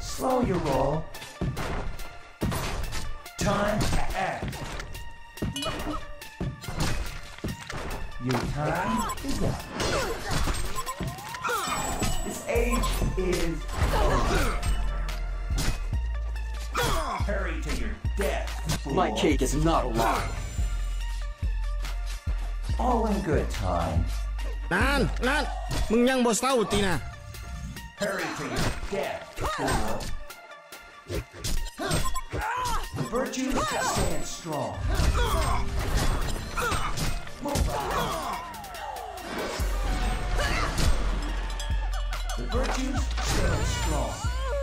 Slow your roll. Time to act. Your time is up. This age is over. Hurry to your death, fool. My cake is not alive. All in good time. นั่นมึงยังบ่เศร้าตีนะ Hurry to your death, fool. The virtues stand strong. Move out. The virtues stand strong.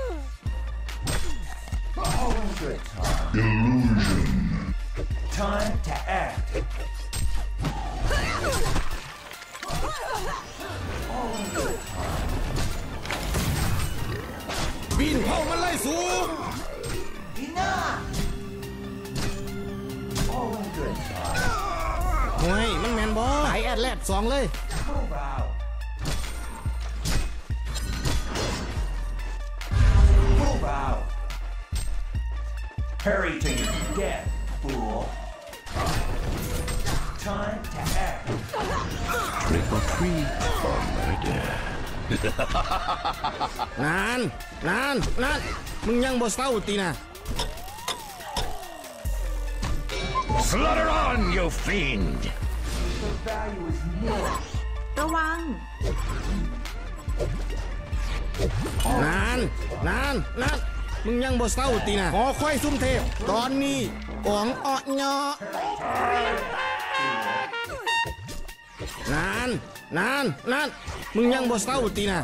All in good time. Illusion. Time to act. All in good time. ปีนเข้ามันไล่สูง Enough. All in good time. โอ้ยมันแมนบอไอแอดแลด2เลย Move out. Move out. Hurry to your death, fool. Time to act. Trick or treat for murder. นั่นมึงยังบ่เศร้าตีนะ Slaughter on, you fiend! The value is nil. ระวังนั่นมึงยังบ่เศร้าตีนะขอค่อยซุ่มเทพตอนนี้กองอ้อยอนั่นมึงยังบ่เศร้าตีนะ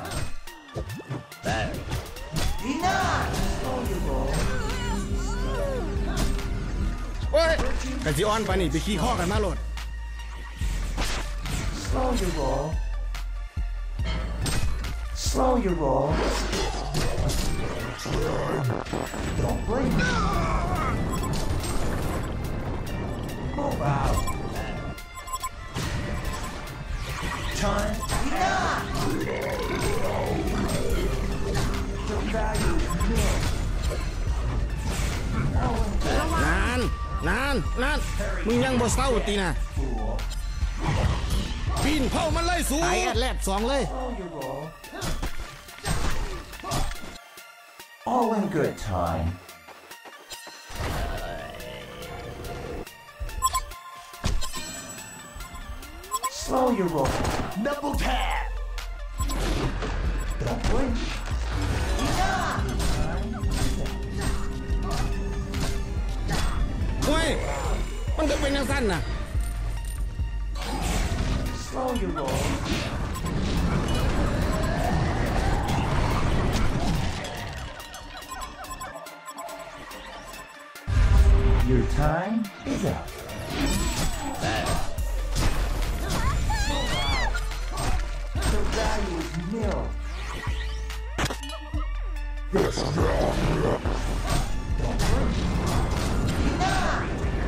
Enough. Slow your roll. โอ้ยกะจิออนไปนี่ไปขี้ข้อกันมาโหลด Slow your roll. Slow your roll. Don't blink. Move out. Time. Enough. The value is nil. นั่นมึงยังบ่เศร้าตีนะ Fool. ปีนเข้ามันไล่สูงไอแอดแลด2เลย Slow your roll. All in good time. Slow your roll. Knuckle tap. Don't blink. Enough. โอ้ยมันจะเป็นยังสั้นนะ Slow your roll. Your time is up. The value is nil. Don't blink. Enough.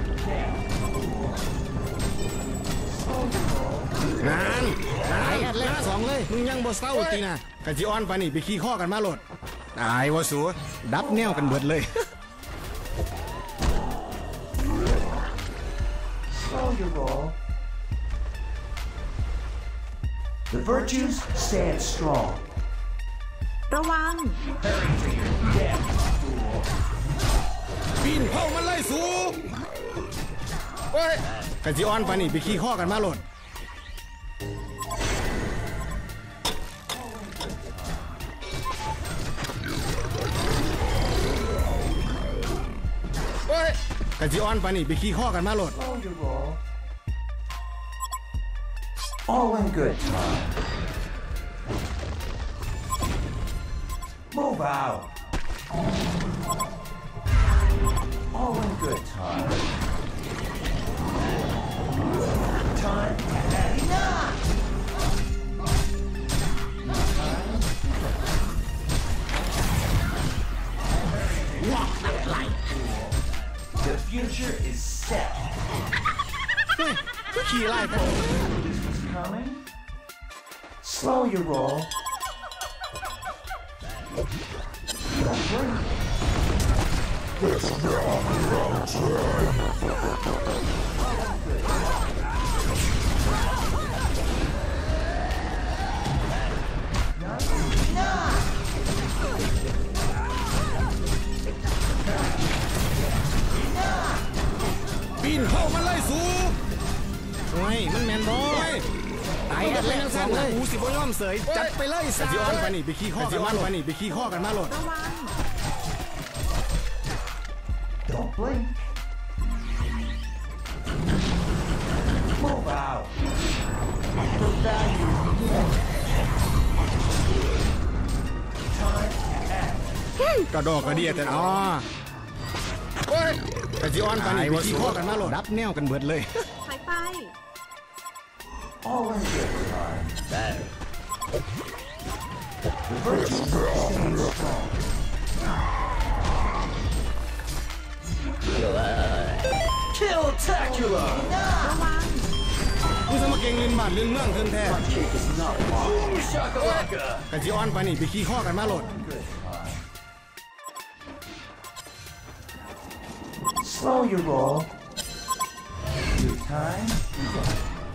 Slow your roll. นั่นไอแอดแลด2เลยมึงยังบ่เศร้าตีนะกะจิออนไปนี่ไปขี้ข้อกันมาโหลดตายว่าสูดับแนวกันเบิดเลย Slow your roll. The virtues stand strong. ระวัง Hurry to your death, fool. ปีนเข้ามันไล่สูงโอ้ยกะจิออนไปนี่ไปขี้ข้อกันมาโหลดโอ้ยกะจิออนไปนี่ไปขี้ข้อกันมาโหลด Slow your roll. All in good time. Move out. All in good time. Time to act. Enough. Walk that light. The future is set. ขี่ไล่ไป This was coming. Slow your roll. ปีนเข้ามาเลยสูโอ้ยมันแมนบอยตายกันแล้วสองเลยกูสิบ่ยอมเสยจัดไปเลยสามไปนี่ไปขี้ข้อกันมาโหลดไปขี้ข้อกันมาโหลดระวัง Don't blink. Move out. The value. Time to act. กระดอกกระเดียแต่อ๋อโอ้ยกระจิออนไปนี่ไปขี้ข้อกันมาโหลดรับแนวกันเบิดเลยถอยไป All in good time. The virtue stands strong. Killtacular! ระวังมึงสมาเก่งเล่นบ้านเรื่องเมืองเทินแท้ Cake is not Boom shakalaka! กระจิออนไปนี่ไปขี้ข้อกันมาโหลด Good time. Slow your roll. Your time is up.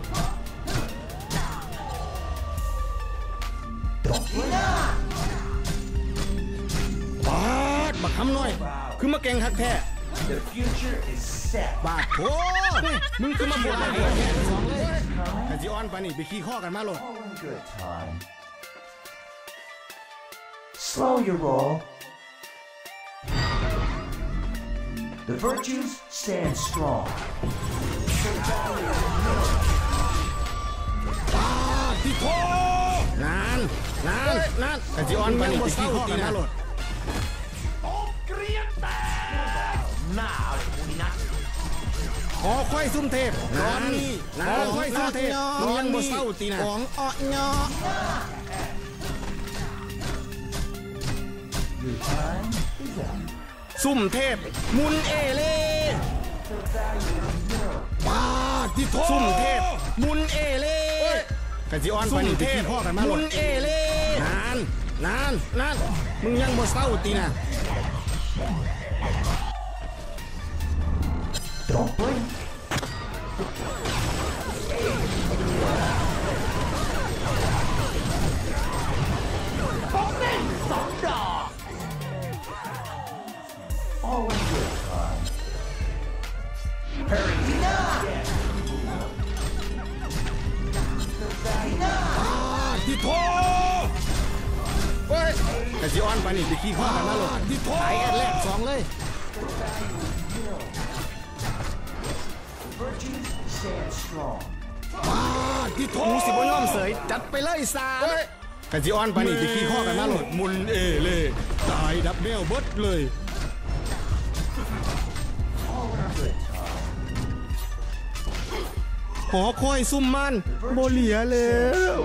Don't blink. บาดบักคำน้อย คือมาเก่งคักแท้ The future is set. บาดโอ้มึงคือมาบวชอะไรแค่สองเลยกระจิออนไปนี่ไปขี้ข้อกันมาโหลด All in good time. Slow your roll. The virtues stand strong. ที่โทนานกระจิออนไปนี่ไปขี้ข้อกันมาโหลด ขอค่อยซุ่มเทพตอนนี้ขอค่อยซุ่มเทพมึงยังบ่เศร้าตีนะของอ้อเนาะ Your time is up. ซุ่มเทพมุนเอเล่ป้าที่โทซุ่มเทพมุนเอเล่กะจิออนไปนี่ไปขี้ข้อกันมาโหลดมุนเอเล่นานมึงยังบ่เศร้าตีนะ Don't blink. All in good time. Parry. ที่โทกะจิออนไปนี่ไปขี้ข้อกันมาโหลดที่โทตายกันแรกสองเลย Virtues stand strong. ที่โทกูสิบ่ยอมเสยจัดไปเลยสามกะจิออนไปนี่ไปขี้ข้อกันมาโหลดมุนเอเล่ตายดับแนวเบิดเลย All in good time. หอคอยซุ่มมันโบเหลียแล้ว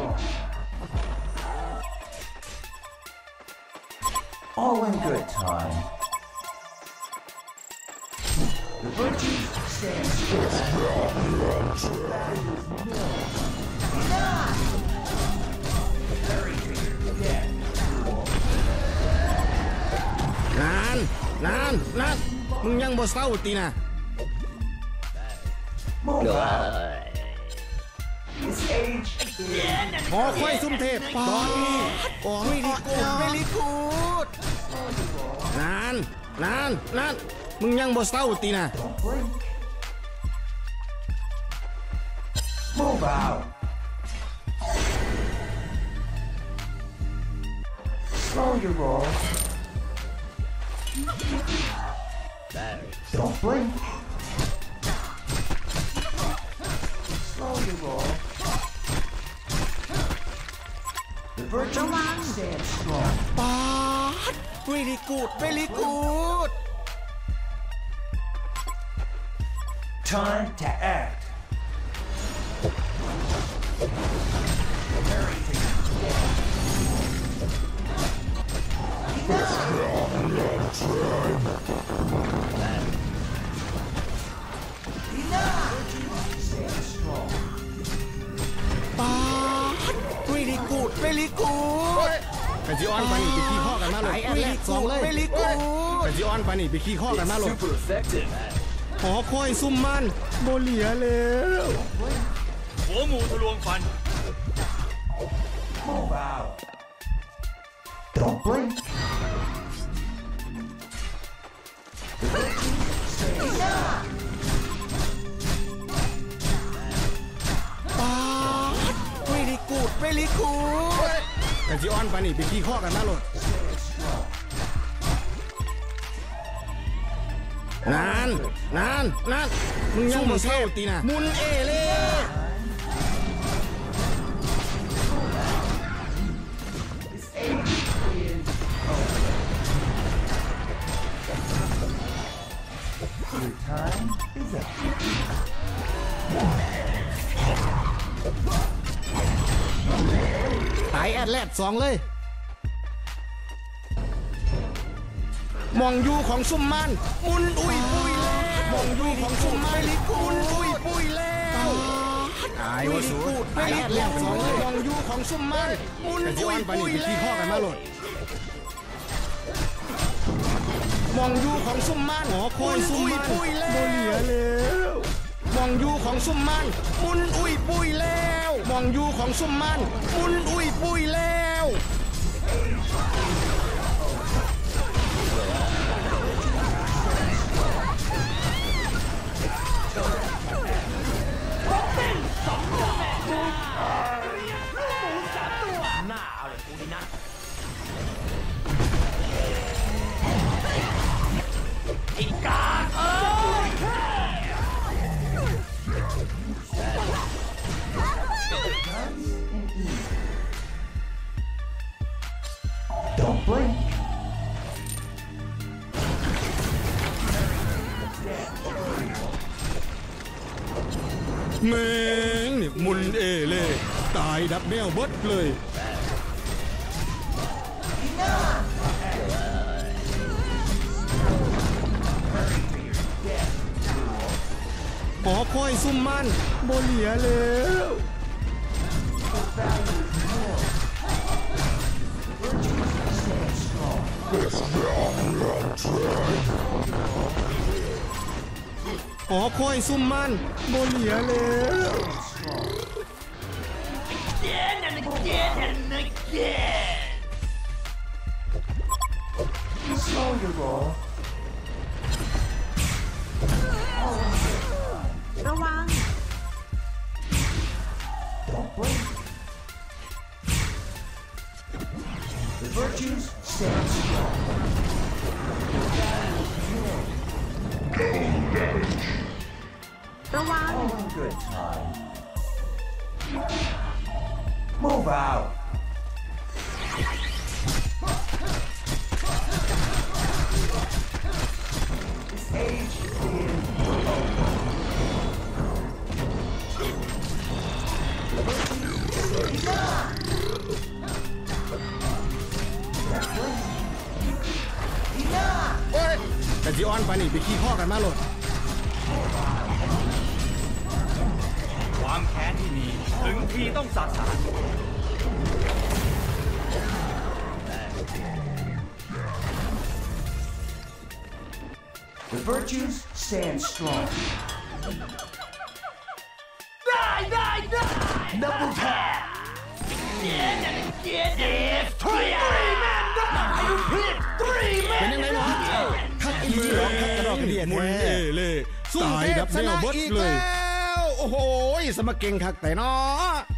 All in good time. The virtues stand strong. นานมึงยังบ่เศร้าตีนะ Move out. This age is หอคอยซุ่มเทพตอนนี้ของไม่ลิกูดนานมึงยังบ่เศร้าตีนะ Don't blink. Move out. Slow your roll. Don't blink. Slow your roll. The virtue stands strong. ปาดเวลิกูด Time to act. Stand strong. ปาดเวลิกูดกันจีออนปานี่ไปขี้ข้อกันมาเลยไอ้แรกสองเลยกันจีออนปานี่ไปขี้ข้อกันมาเลย Super effective. หอคอยซุ่มมันโบเหลียแล้วหัวหมูทะลวงฟัน Move out. Don't blink. ไม่ได้กูดกันจีออนปานี่ไปขี้ข้อกันมาเลยนานมึงยังมึงเข้าตีนะมุนเอเล่ Your time is up. ตายแอดแลดสองเลยมองยูของซุ่มมันมุนอุ้ยปุยแล้วมองยูของซุ่มมันลิกุนอุ้ยปุยแล้วตายวะสูตายแอดแลดสองเลยมองยูของซุ่มมันมุนอุ้ยปุยแล้วขี้ข้อกันมาหลดมองยูของซุ่มมันหอคอยซุ่มมันโบเหลียแล้วมองยูของซุ่มมันมุนอุ้ยปุยแล้วมองยูของซุ่มมันมุนอุ้ยปุยแล้ว Don't blink. แม่งนี่มุนเอเล่ตายดับแมวเบิดเลยหอคอยซุ่มมันโบเหลียแล้วหอคอยซุ่มมันโบเหลียแล้ว Slow your roll. ระวัง Don't blink. The virtues stand strong. ระวัง All in good time. Move out. This age is แต่จีออนไปนี่ไปขี้ข้อกันมาหลดความแค้นที่มีถึงทีต้องสาสาง The virtues stand strong. Double tap. Three men die. You hit 3 men เป็นยังไงเนาะทักอีจีร้องทักกระดอกกระเดียดมุนเอเล่ตายดับแมวเบิดเลยโอ้โหสมเก่งคักแต่เนาะ